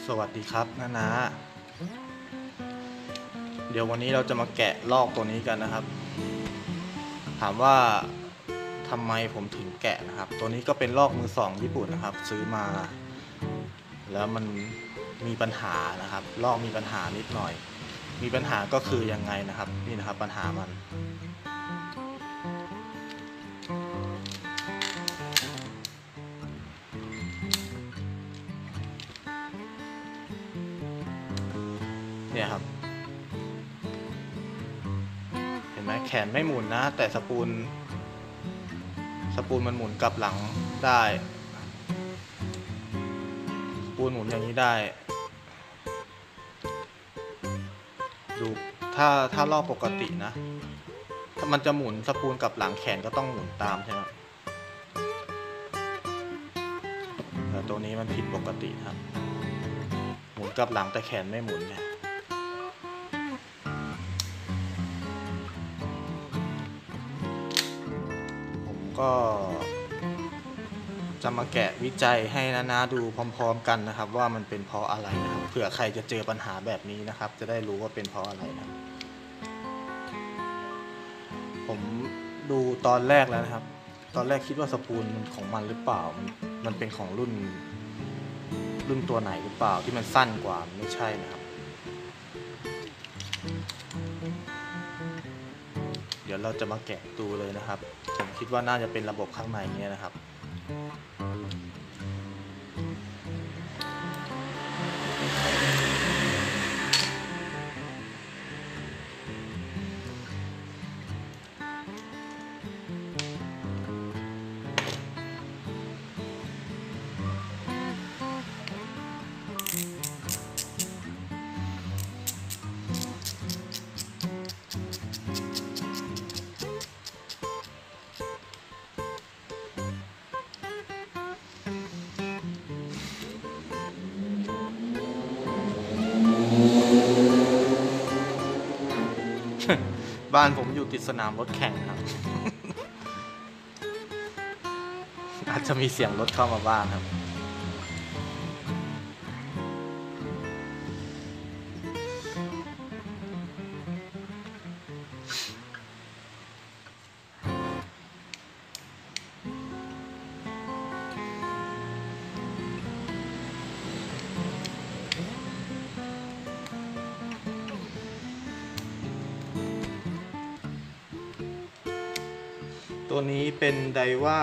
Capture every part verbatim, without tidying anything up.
วัสดีครับน้านาเดี๋ยววันนี้เราจะมาแกะลอกตัวนี้กันนะครับถามว่าทำไมผมถึงแกะนะครับตัวนี้ก็เป็นลอกมือสองญี่ปุ่นนะครับซื้อมาแล้วมันมีปัญหานะครับลอกมีปัญหานิดหน่อยมีปัญหาก็คือยังไงนะครับนี่นะครับปัญหามันเนี่ยครับเห็นไหมแขนไม่หมุนนะแต่สปูลสปูลมันหมุนกลับหลังได้สปูลหมุนอย่างนี้ได้ดูถ้าถ้ารอบปกตินะถ้ามันจะหมุนสปูลกลับหลังแขนก็ต้องหมุนตามใช่ไหมแต่ตัวนี้มันผิดปกติครับหมุนกลับหลังแต่แขนไม่หมุนเนี่ยก็จะมาแกะวิจัยให้นาๆดูพร้อมๆกันนะครับว่ามันเป็นเพราะอะไรนะครับเผื่อใครจะเจอปัญหาแบบนี้นะครับจะได้รู้ว่าเป็นเพราะอะไรนะผมดูตอนแรกแล้วนะครับตอนแรกคิดว่าสปูลของมันหรือเปล่ามันมันเป็นของรุ่นรุ่นตัวไหนหรือเปล่าที่มันสั้นกว่าไม่ใช่นะครับเดี๋ยวเราจะมาแกะดูเลยนะครับผมคิดว่าน่าจะเป็นระบบข้างในนี้นะครับบ้านผมอยู่ติดสนามรถแข่งครับ อาจจะมีเสียงรถเข้ามาบ้างครับตัวนี้เป็นไดว่า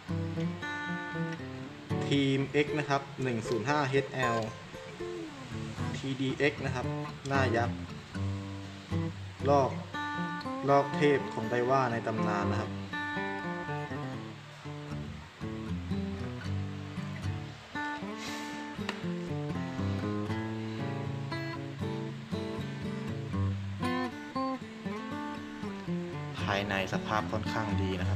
ทีม X นะครับ หนึ่งศูนย์ห้า เอช แอล ที ดี เอ็กซ์ นะครับหน้ายักษ์ลอกลอกเทพของไดว่าในตำนานนะครับภายในสภาพค่อนข้างดีนะครับ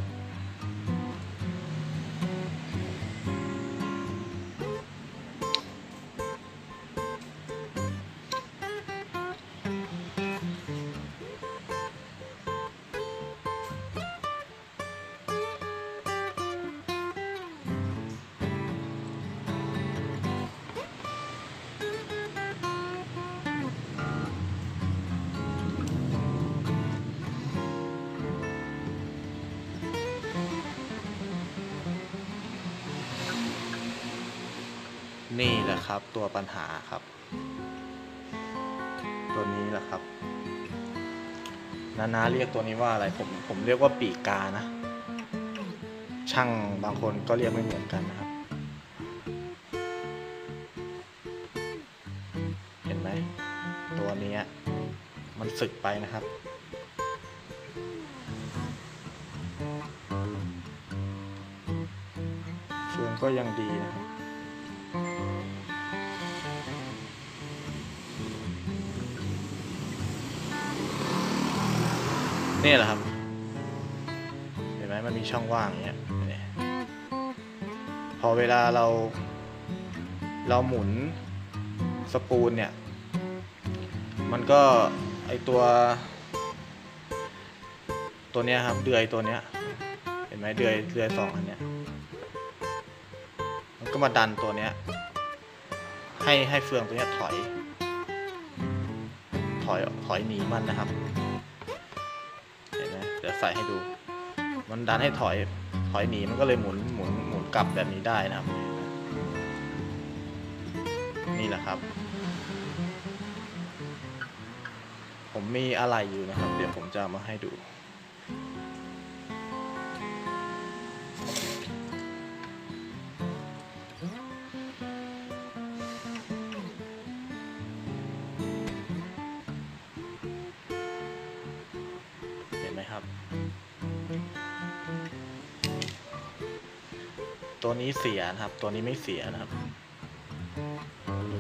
นี่แหละครับตัวปัญหาครับตัวนี้แหละครับนานาเรียกตัวนี้ว่าอะไรผมผมเรียกว่าปีกกานะช่างบางคนก็เรียกไม่เหมือนกันนะครับเห็นไหมตัวนี้มันสึกไปนะครับส่วนก็ยังดีนะครับนี่แหละครับเห็นไหมมันมีช่องว่างอย่างเงี้ยพอเวลาเราเราหมุนสปูลเนี่ยมันก็ไอตัวตัวเนี้ยครับเดือยตัวเนี้ยเห็นไหมเดือยเดือยสองอันเนี้ยมันก็มาดันตัวเนี้ยใให้ให้เฟืองตัวนี้ถอยถอยถอยหนีมันนะครับเห็นไหมเดี๋ยวใส่ให้ดูมันดันให้ถอยถอยหนีมันก็เลยหมุนหมุนหมุนกลับแบบนี้ได้นะครับนี่แหละครับผมมีอะไรอยู่นะครับเดี๋ยวผมจะมาให้ดูเห็นไหมครับตัวนี้เสียนะครับตัวนี้ไม่เสียนะครับดู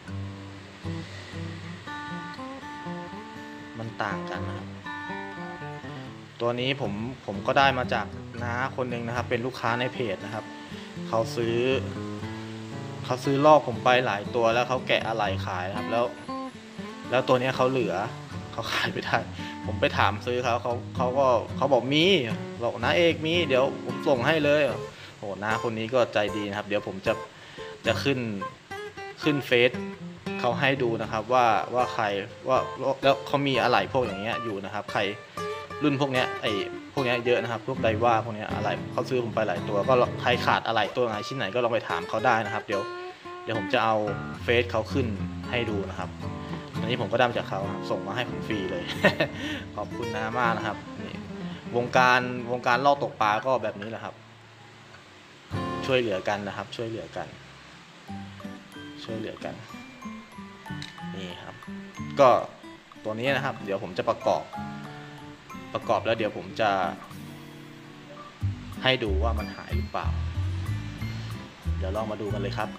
มันต่างกันนะครับตัวนี้ผมผมก็ได้มาจากน้าคนหนึ่งนะครับเป็นลูกค้าในเพจนะครับเขาซื้อเขาซื้อลอกผมไปหลายตัวแล้วเขาแกะอะไหล่ขายนะครับแล้วแล้วตัวนี้เขาเหลือเขาขายไม่ได้ผมไปถามซื้อเขาเขาเขาก็เขาบอกมีบอกน้าเอกมีเดี๋ยวผมส่งให้เลยโอ้น้าคนนี้ก็ใจดีนะครับเดี๋ยวผมจะจะขึ้นขึ้นเฟซเขาให้ดูนะครับว่าว่าใครว่าแล้วเขามีอะไหล่พวกอย่างเงี้ยอยู่นะครับใครรุ่นพวกเนี้ยไอ้พวกเนี้ยเยอะนะครับพวกไดว่าพวกเนี้ยอะไหล่เขาซื้อผมไปหลายตัวก็ใครขาดอะไหล่ตัวไหนชิ้นไหนก็ลองไปถามเขาได้นะครับเดี๋ยวเดี๋ยวผมจะเอาเฟซเขาขึ้นให้ดูนะครับอันนี้ผมก็ได้มาจากเขาส่งมาให้ผมฟรีเลย ขอบคุณน้ามากนะครับนี่วงการวงการลอกตกปลาก็แบบนี้แหละครับช่วยเหลือกันนะครับช่วยเหลือกันช่วยเหลือกันนี่ครับก็ตัวนี้นะครับเดี๋ยวผมจะประกอบประกอบแล้วเดี๋ยวผมจะให้ดูว่ามันหายหรือเปล่าเดี๋ยวลองมาดูกันเลยครับ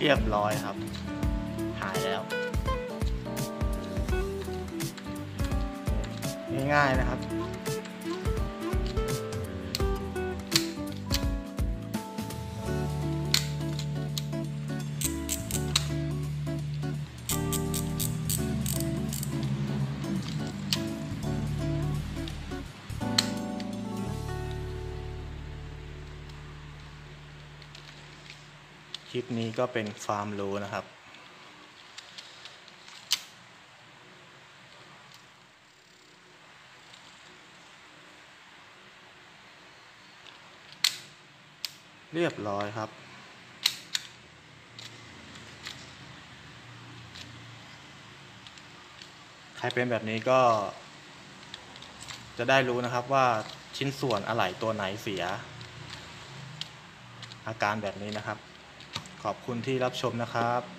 รียบร้อยครับ หายแล้ว ง่ายๆนะครับคลิปนี้ก็เป็นความรู้นะครับเรียบร้อยครับใครเป็นแบบนี้ก็จะได้รู้นะครับว่าชิ้นส่วนอะไหล่ตัวไหนเสียอาการแบบนี้นะครับขอบคุณที่รับชมนะครับ